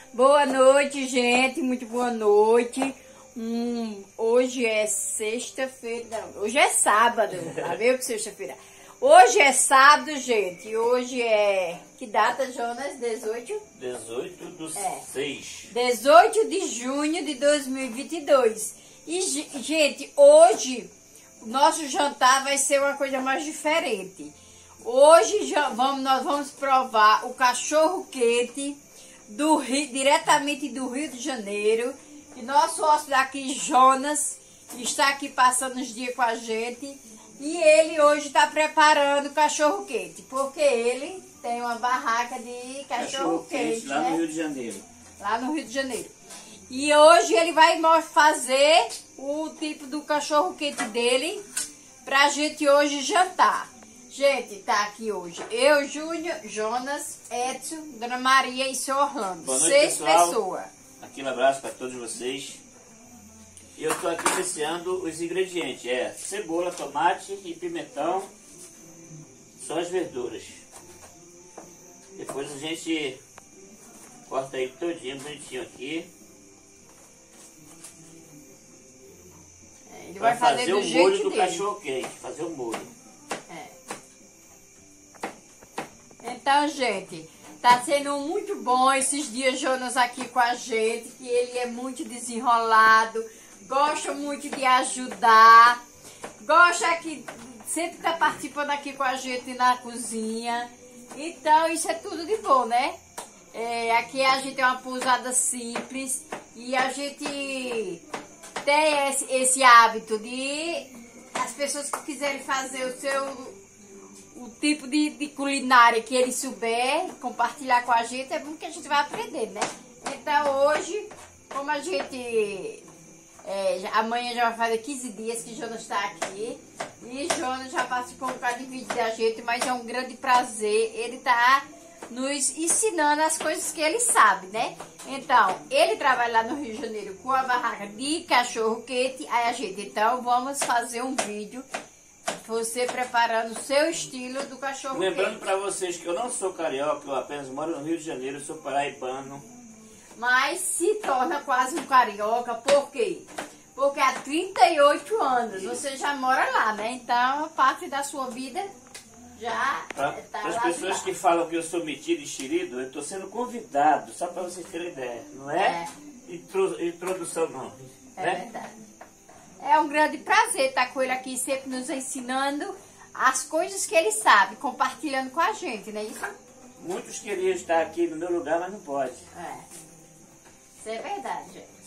Boa noite, gente, muito boa noite. Hoje é sexta-feira, não, hoje é sábado, tá vendo que sexta-feira? Hoje é sábado, gente, hoje é, que data, Jonas? 18? 18 do 6. 18 de junho de 2022. E, gente, hoje o nosso jantar vai ser uma coisa mais diferente. Hoje nós vamos provar o cachorro-quente diretamente do Rio de Janeiro. E nosso hóspede aqui, Jonas, está aqui passando os dias com a gente. E ele hoje está preparando o cachorro-quente, porque ele tem uma barraca de cachorro-quente, lá né? no Rio de Janeiro. Lá no Rio de Janeiro. E hoje ele vai fazer o tipo do cachorro-quente dele pra gente hoje jantar. Gente, tá aqui hoje eu, Júnior, Jonas, Edson, Dona Maria e seu Orlando. Boa noite, 6 pessoal. pessoas. Aquele abraço para todos vocês. E eu estou aqui iniciando os ingredientes. É cebola, tomate e pimentão. Só as verduras. Depois a gente corta aí todinho, bonitinho aqui. Ele Vai vai fazer do o jeito molho do dele. cachorro quente. Fazer o molho. Então, gente, tá sendo muito bom esses dias Jonas aqui com a gente, que ele é muito desenrolado, gosta muito de ajudar, gosta que sempre tá participando aqui com a gente na cozinha. Então, isso é tudo de bom, né? Aqui a gente tem uma pousada simples e a gente tem esse hábito de as pessoas que quiserem fazer o tipo de culinária que ele souber compartilhar com a gente, é bom que a gente vai aprender, né? Então hoje, como a gente amanhã já vai fazer 15 dias que Jonas está aqui, e Jonas já participou um bocado de vídeo da gente, mas é um grande prazer ele tá nos ensinando as coisas que ele sabe, né? Então, ele trabalha lá no Rio de Janeiro com a barraca de cachorro-quente. Aí a gente, então, vamos fazer um vídeo, você preparando o seu estilo do cachorro-quente. Lembrando para vocês que eu não sou carioca, eu apenas moro no Rio de Janeiro, eu sou paraibano. Mas se torna quase um carioca, por quê? Porque há 38 anos você já mora lá, né? Então, parte da sua vida já está lá. As pessoas que falam que eu sou metido e xerido, eu estou sendo convidado, só para vocês terem ideia. Não é introdução, não. É né? verdade. É um grande prazer estar com ele aqui, sempre nos ensinando as coisas que ele sabe, compartilhando com a gente, não é isso? Muitos queriam estar aqui no meu lugar, mas não pode. Isso é verdade, gente.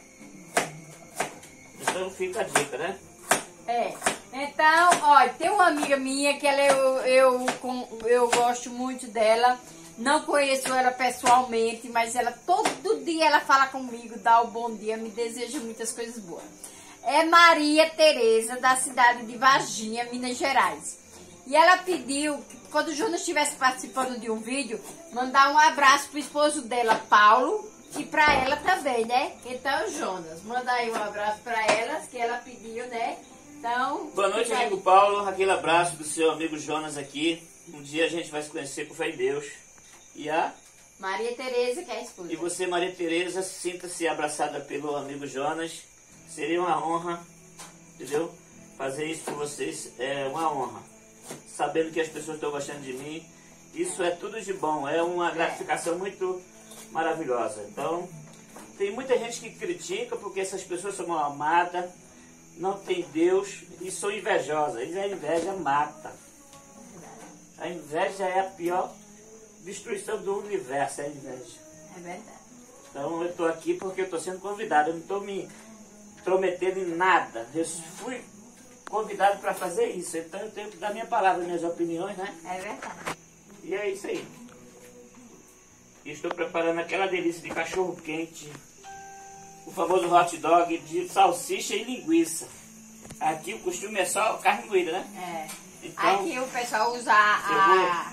Então fica a dica, né? Então, olha, tem uma amiga minha que ela eu gosto muito dela. Não conheço ela pessoalmente, mas ela todo dia ela fala comigo, dá o bom dia, me deseja muitas coisas boas. É Maria Tereza, da cidade de Varginha, Minas Gerais. E ela pediu, quando o Jonas estivesse participando de um vídeo, mandar um abraço pro esposo dela, Paulo, e pra ela também, né? Então, Jonas, manda aí um abraço pra elas, que ela pediu, né? Então, boa noite, amigo Paulo. Aquele abraço do seu amigo Jonas aqui. Um dia a gente vai se conhecer com fé em Deus. E a Maria Tereza, que é a esposa. E você, Maria Tereza, sinta-se abraçada pelo amigo Jonas. Seria uma honra, entendeu? Fazer isso por vocês é uma honra. Sabendo que as pessoas estão gostando de mim, isso é tudo de bom. É uma gratificação muito maravilhosa. Então, tem muita gente que critica porque essas pessoas são mal amadas, não tem Deus e são invejosas. E a inveja mata. A inveja é a pior destruição do universo, é a inveja. É verdade. Então eu estou aqui porque eu estou sendo convidado, eu não estou me intrometendo em nada. Eu fui convidado para fazer isso, então eu tenho que dar minha palavra, minhas opiniões, né? É verdade. E é isso aí. Estou preparando aquela delícia de cachorro quente, o famoso hot dog de salsicha e linguiça. Aqui o costume é só carne moída, né? Então, aqui o pessoal usa a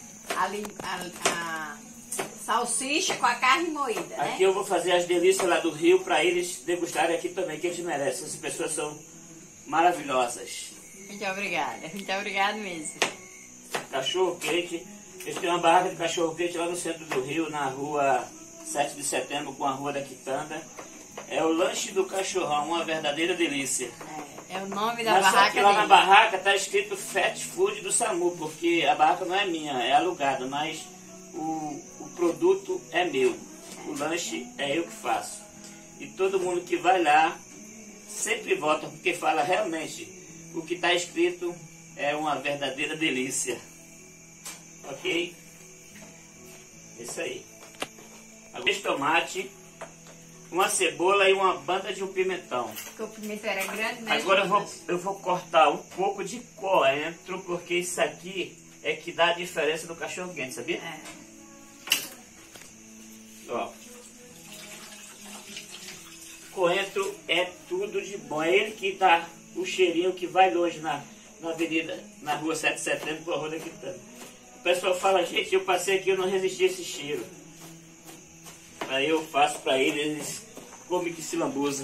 salsicha com a carne moída, né? Aqui eu vou fazer as delícias lá do Rio para eles degustarem aqui também, que eles merecem. Essas pessoas são maravilhosas. Muito obrigada mesmo. Cachorro quente. Eles têm uma barraca de cachorro quente lá no centro do Rio, na rua 7 de setembro com a Rua da Quitanda. É o lanche do cachorrão, uma verdadeira delícia. É o nome da Mas só barraca que lá dele. na barraca tá escrito Fast Food do SAMU, porque a barraca não é minha, é alugada, mas o produto é meu. O lanche é eu que faço. E todo mundo que vai lá sempre volta, porque fala realmente o que está escrito é uma verdadeira delícia. Ok? Isso aí. Agora tomate, uma cebola e uma banda de um pimentão. Porque o pimentão era grande, né? Agora eu vou cortar um pouco de coentro, porque isso aqui é que dá a diferença do cachorro quente, sabia? É. Ó. Coentro é tudo de bom. É ele que dá o cheirinho que vai longe na avenida, na rua 7 de setembro, com a Rua da Quitanda. O pessoal fala, gente, eu passei aqui, eu não resisti a esse cheiro. Aí eu faço pra eles comem que se lambuza.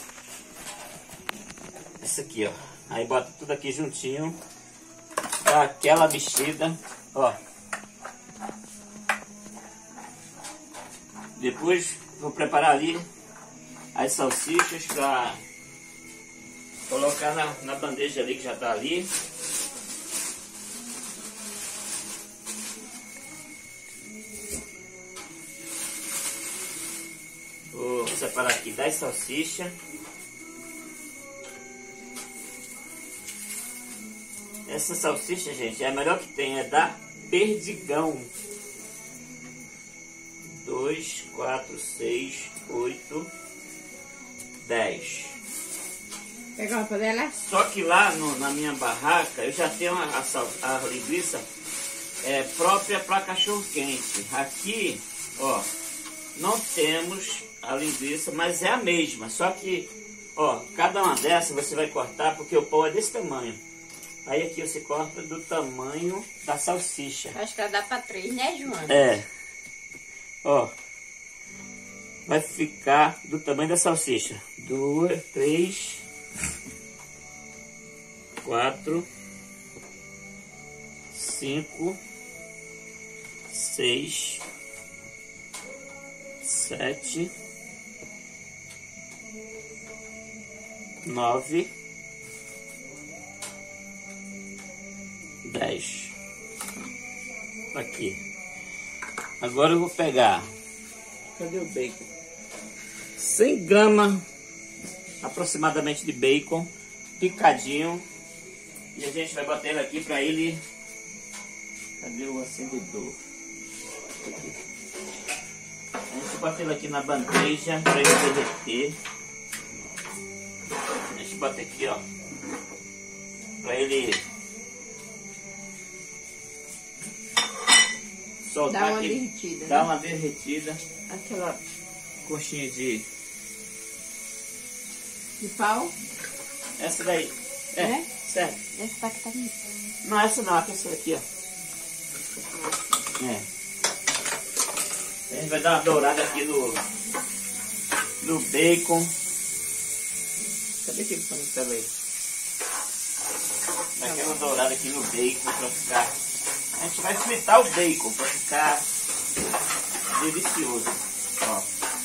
Isso aqui, ó. Aí bota tudo aqui juntinho. Dá aquela mexida, ó. Depois vou preparar ali as salsichas pra colocar na bandeja ali que já tá ali. Vou separar aqui 10 salsichas. Essa salsicha, gente, é a melhor que tem, é da Perdigão. 2, 4, 6, 8, 10. Pegou uma panela? Só que lá na minha barraca eu já tenho a linguiça própria para cachorro quente. Aqui, ó, não temos a linguiça, mas é a mesma. Só que, ó, cada uma dessas você vai cortar porque o pão é desse tamanho. Aí aqui você corta do tamanho da salsicha. Acho que ela dá pra 3, né, Joana? É. Ó. Vai ficar do tamanho da salsicha. 2, 3, 4, 5, 6, 7, 9, 10. Aqui. Agora eu vou pegar. Cadê o bacon? 100 gramas aproximadamente de bacon picadinho. E a gente vai botar ele aqui para ele. Cadê o acendedor? Aqui. A gente bota ele aqui na bandeja para ele derreter. A gente bota aqui, ó, para ele soltar, dá uma aquele, derretida. dá né? uma derretida. Aquela coxinha de pau? essa daí. É? Sério. Essa tá que tá ali. Não, essa não, essa aqui, ó. É. A gente vai dar uma dourada aqui no bacon. Cadê aquele panetela aí? Vai dar uma dourada aqui no bacon pra ficar. A gente vai fritar o bacon pra ficar delicioso. Ó.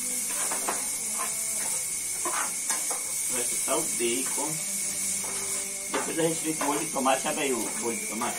Vai fritar o bacon. Depois a gente frita o molho de tomate. Sabe aí o molho de tomate?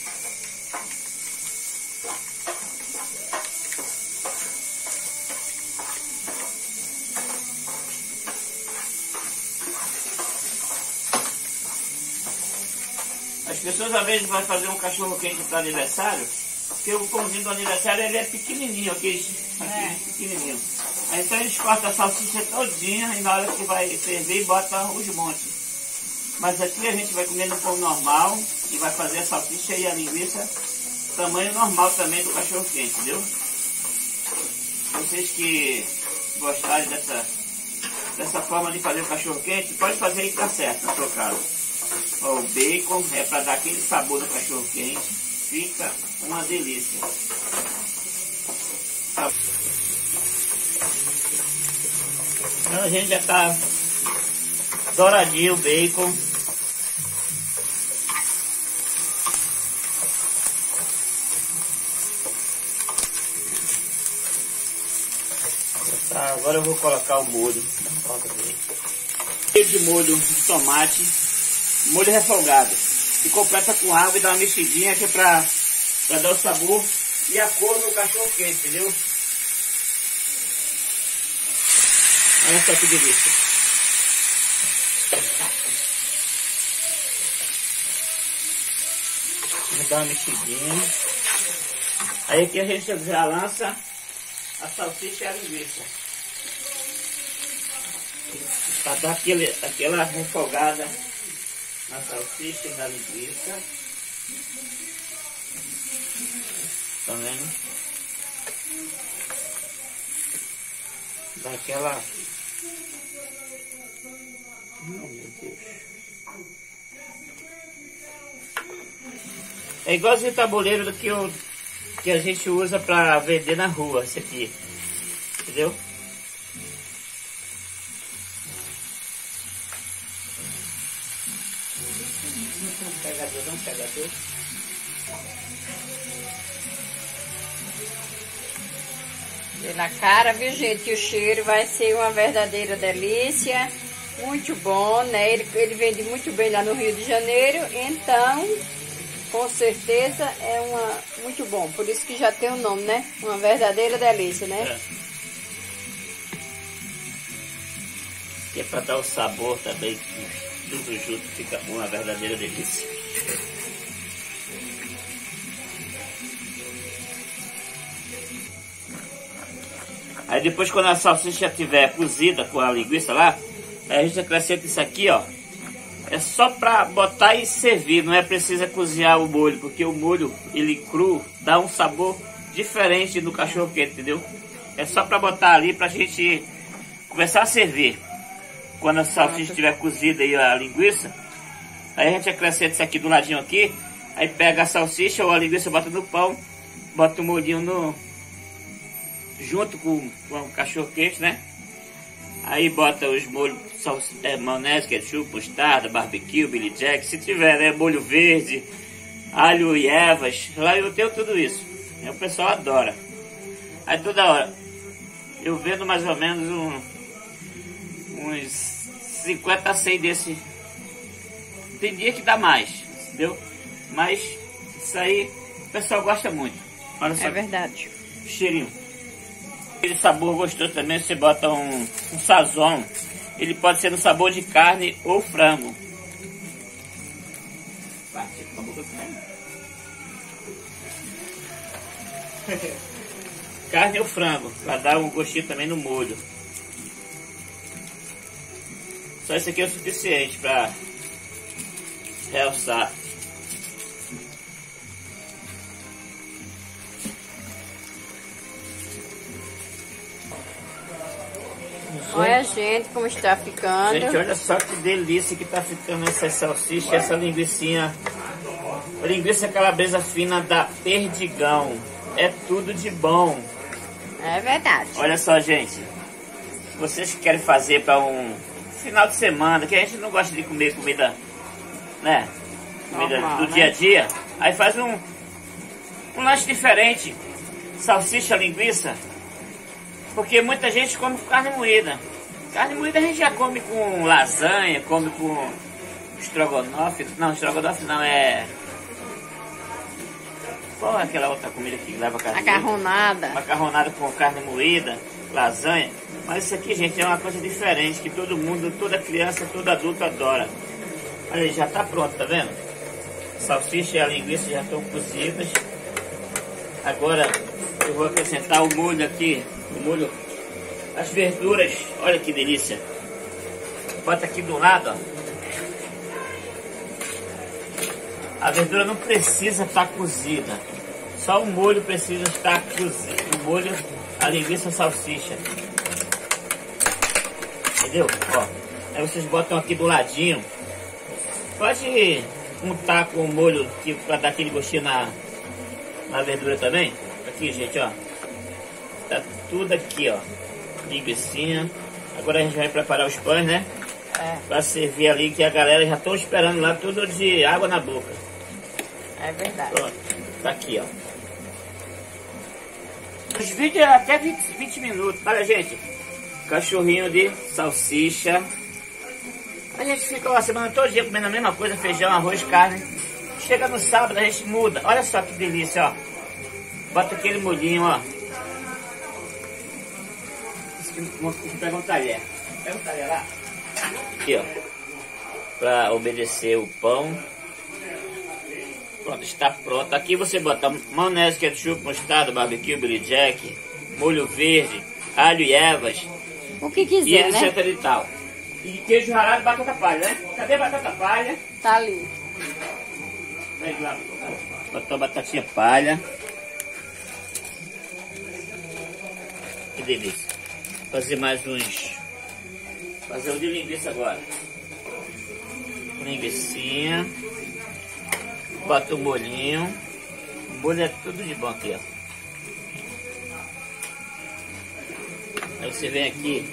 As pessoas às vezes vão fazer um cachorro quente para aniversário, porque o pãozinho do aniversário ele é pequenininho, aquele pequenininho. Aí, então eles cortam a salsicha todinha e na hora que vai ferver bota os montes. Mas aqui a gente vai comer no pão normal e vai fazer a salsicha e a linguiça tamanho normal também do cachorro quente, entendeu? Vocês que gostarem dessa forma de fazer o cachorro quente, pode fazer e tá certo na sua casa. Ó, o bacon é para dar aquele sabor do cachorro quente, fica uma delícia. Então a gente já tá douradinho o bacon. Tá, agora eu vou colocar o molho. Cheio de molho de tomate, molho refogado. E completa com água e dá uma mexidinha aqui pra dar o sabor e a cor no cachorro quente, entendeu? Olha só que delícia. Vou dar uma mexidinha. Aí aqui a gente já lança a salsicha e a linguiça. Para dar aquela refogada na salsicha e na linguiça. Tá vendo? Dá aquela... Oh, meu Deus. É igualzinho o tabuleiro do que a gente usa para vender na rua, esse aqui. Entendeu? Dá um pegador. Vê na cara, viu, gente? Que o cheiro vai ser uma verdadeira delícia. Muito bom, né? Ele vende muito bem lá no Rio de Janeiro. Então, com certeza é muito bom. Por isso que já tem o nome, né? Uma verdadeira delícia, né? É. Que é para dar o sabor também, que tudo junto fica uma verdadeira delícia. Aí depois, quando a salsicha estiver cozida com a linguiça lá, a gente acrescenta isso aqui, ó. É só pra botar e servir, não é preciso cozinhar o molho, porque o molho, ele cru, dá um sabor diferente do cachorro quente, entendeu? É só pra botar ali pra gente começar a servir. Quando a salsicha estiver cozida e a linguiça, aí a gente acrescenta isso aqui do ladinho aqui, aí pega a salsicha ou a linguiça, bota no pão, bota o molhinho junto com o cachorro quente, né? Aí bota os molhos, maionese, ketchup, mostarda, barbecue, Billy Jack, se tiver, né? Molho verde, alho e ervas, lá eu tenho tudo isso. Aí o pessoal adora. Aí toda hora, eu vendo mais ou menos uns 50 a 100 desse. Tem dia que dá mais, entendeu? Mas isso aí o pessoal gosta muito. Olha só. É verdade. Cheirinho. Aquele sabor gostoso também, você bota um sazon. Ele pode ser no sabor de carne ou frango. Carne ou frango, para dar um gostinho também no molho. Só isso aqui é o suficiente para realçar. Olha, gente, como está ficando. Gente, olha só que delícia que tá ficando essa salsicha, essa linguicinha. Linguiça calabresa fina da Perdigão. É tudo de bom. É verdade. Olha só, gente. Se vocês querem fazer para um final de semana, que a gente não gosta de comer comida, né? Comida normal, do né? dia a dia. Aí faz um lanche diferente. Salsicha, linguiça. Porque muita gente come com carne moída. Carne moída a gente já come com lasanha, come com estrogonofe. Não, estrogonofe não, é... Qual é aquela outra comida que leva carne Macarronada. moída? Macarronada com carne moída, lasanha. Mas isso aqui, gente, é uma coisa diferente, que todo mundo, toda criança, todo adulto adora. Olha aí, já tá pronto, tá vendo? Salsicha e a linguiça já estão cozidas. Agora eu vou acrescentar o molho aqui. O molho, as verduras, olha que delícia. Bota aqui do lado, ó. A verdura não precisa estar cozida, só o molho precisa estar cozido. O molho, a linguiça, a salsicha. Entendeu? Ó, aí vocês botam aqui do ladinho. Pode untar com o molho para dar aquele gostinho na verdura também. Aqui, gente, ó. Tá tudo aqui, ó. Linguicinha. Agora a gente vai preparar os pães, né? Pra servir ali, que a galera já estão esperando lá, tudo de água na boca. É verdade. Pronto. Tá aqui, ó. Os vídeos é até 20 minutos. Olha, gente, cachorrinho de salsicha. A gente fica a semana todo dia comendo a mesma coisa, feijão, arroz, carne. Chega no sábado, a gente muda. Olha só que delícia, ó. Bota aquele molhinho, ó. Vou pegar um talher. Pega um talher lá. Aqui, ó. Pra obedecer o pão. Pronto, está pronto. Aqui você bota maionese, ketchup, mostarda, barbecue, Billy Jack, molho verde, alho e ervas. O que quiser, e etc né? e tal. E queijo ralado e batata palha, né? Cadê a batata palha? Tá ali. Vem lá. Botou a batatinha palha. Que delícia. Fazer mais uns. Fazer o de linguiça agora. Linguicinha. Bota o molhinho. O molho é tudo de bom aqui, ó. Aí você vem aqui.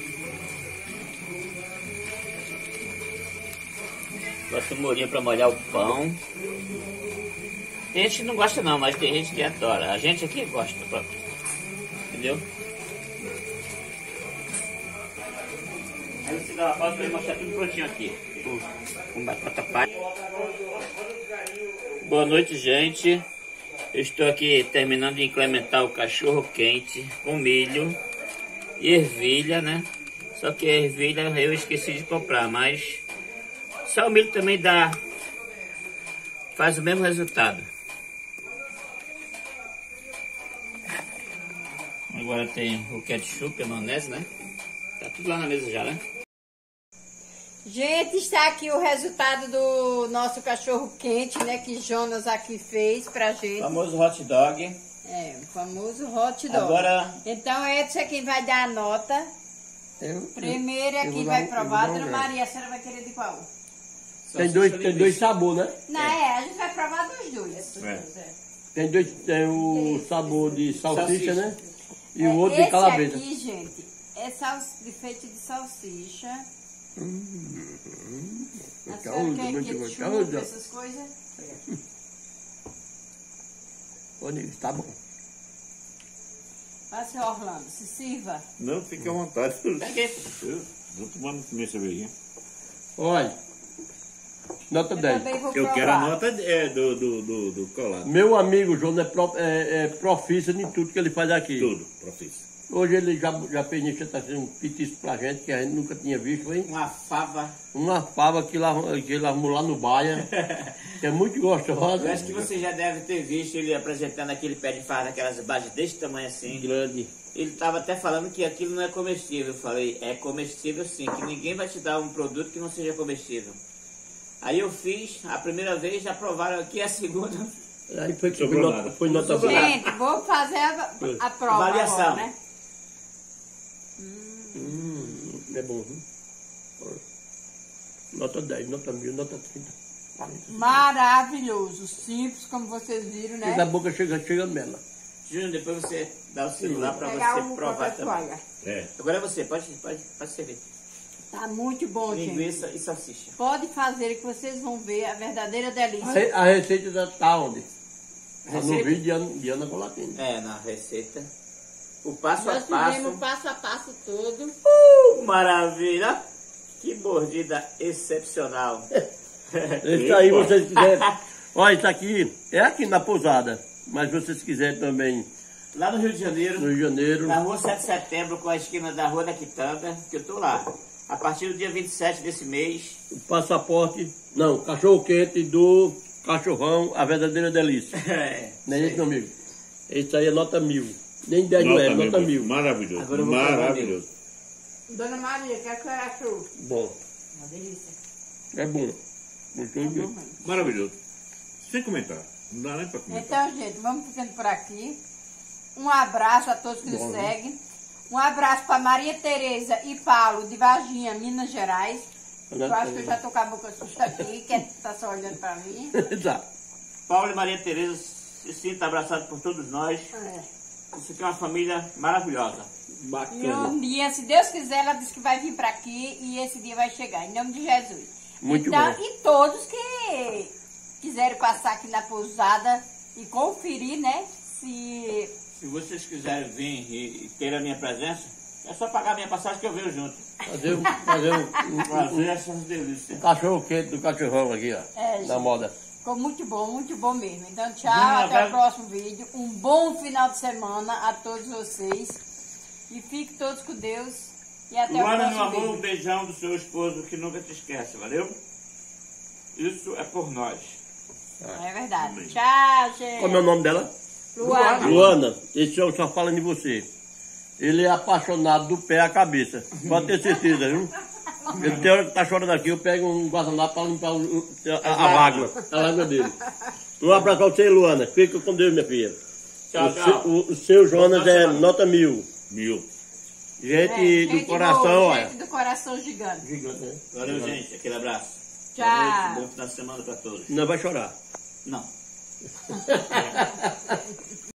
Bota o molhinho pra molhar o pão. Tem gente que não gosta não, mas tem gente que adora. A gente aqui gosta, pronto. Entendeu? Aí você dá uma pausa pra ele mostrar tudo prontinho aqui. Com batata palha. Boa noite, gente. Eu estou aqui terminando de incrementar o cachorro quente com milho e ervilha, né? Só que a ervilha eu esqueci de comprar, mas só o milho também dá, faz o mesmo resultado. Agora tem o ketchup, a maionese, né? Tá tudo lá na mesa já, né? Gente, está aqui o resultado do nosso cachorro quente, né? Que Jonas aqui fez pra gente. Famoso hot dog. É, o famoso hot dog. Agora... Então, Edson é quem vai dar a nota. Primeiro é quem vai provar. Dona Maria, a senhora vai querer de qual? Tem dois sabores, né? Não, a gente vai provar dos dois. Tem o sabor de salsicha, né? E o outro de esse calabresa. Aqui, gente, é feito de salsicha. A senhora quer ketchup, essas coisas? Olha isso, tá bom. Vai, seu Orlando, se sirva. Não, fique à vontade. Eu vou tomar minha cervejinha. Olha, nota 10. Também vou Eu provar. quero a nota do colado. Meu amigo João é profissa em tudo que ele faz aqui. Tudo, profissa. Hoje ele já fez nisso, tá fazendo um petisco pra gente, que a gente nunca tinha visto, foi? Uma fava. Uma fava que ele arrumou lá no Baia, que é muito gostosa. Eu acho que você já deve ter visto ele apresentando aquele pé de fava, aquelas bases desse tamanho assim. Grande. Ele estava até falando que aquilo não é comestível. Eu falei, é comestível sim, que ninguém vai te dar um produto que não seja comestível. Aí eu fiz, a primeira vez, já provaram aqui, a segunda. Aí foi Sobrou nada. foi nota Sobrou 10. Gente, vou fazer a prova Avaliação. agora, né? É bom, viu? Nota 10, nota 1000, nota 30. Maravilhoso, simples, como vocês viram, né? Da boca chega nela. Júnior, depois você dá o celular para Pegar você o provar papel também. toalha. É. Agora é você, pode servir. Tá muito bom, gente. Linguiça e salsicha. Pode fazer que vocês vão ver a verdadeira delícia. A receita tá onde? Tá no Receita? vídeo de Ana Colatina. É, na receita. O passo Nós a passo. fizemos o passo a passo todo. Maravilha! Que mordida excepcional. Isso aí, vocês quiserem. Olha, isso aqui é aqui na pousada. Mas se vocês quiserem também Lá no Rio de Janeiro, no Rio de Janeiro. na rua 7 de setembro, com a esquina da Rua da Quitanda, que eu tô lá. A partir do dia 27 desse mês. O passaporte. Não, cachorro quente do cachorrão, a verdadeira delícia. Não é isso, meu amigo? Isso aí é nota 1000. Nem 10 não é, nota 1000. Maravilhoso. Agora eu vou provar Maravilhoso. Dona Maria, o que é que você achou? Bom, Uma delícia. é bom. Gostou mesmo. Maravilhoso. Sem comentário. Não dá nem pra comentar. Então, gente, vamos ficando por aqui. Um abraço a todos que nos seguem. Um abraço para Maria Tereza e Paulo de Varginha, Minas Gerais. Eu acho que eu já tô com a boca suja aqui, que tá só olhando para mim. Exato. Paulo e Maria Tereza se sinta abraçados por todos nós. Isso aqui é uma família maravilhosa. E Bacana. um dia, se Deus quiser, ela disse que vai vir para aqui e esse dia vai chegar, em nome de Jesus. Muito então, bom. E todos que quiserem passar aqui na pousada e conferir, né, se Se vocês quiserem vir e ter a minha presença, é só pagar a minha passagem que eu venho junto. Fazer essas delícias. cachorro quente do cachorrão aqui, ó. É, Na gente. moda. Ficou muito bom mesmo. Então, tchau, até o próximo vídeo. Um bom final de semana a todos vocês. E fiquem todos com Deus. E até o Luana, meu próximo amor, vídeo. um beijão do seu esposo que nunca te esquece, valeu? Isso é por nós. É verdade. Tchau, gente. Qual é o nome dela? Luana. Luana, esse homem só fala de você. Ele é apaixonado do pé à cabeça. Pode ter certeza, viu? Ele tem hora que tá chorando aqui, eu pego um guardanapo para limpar a mágoa dele. Um abraço pra você, Luana. Fica com Deus, minha filha. Tchau, tchau. O seu Jonas é nota 1000. 1000. Gente do coração, boa, olha. gente do coração gigante. Gigante, né? Valeu, gente. Aquele abraço. Tchau. Boa noite, bom final de semana pra todos. Não vai chorar. Não.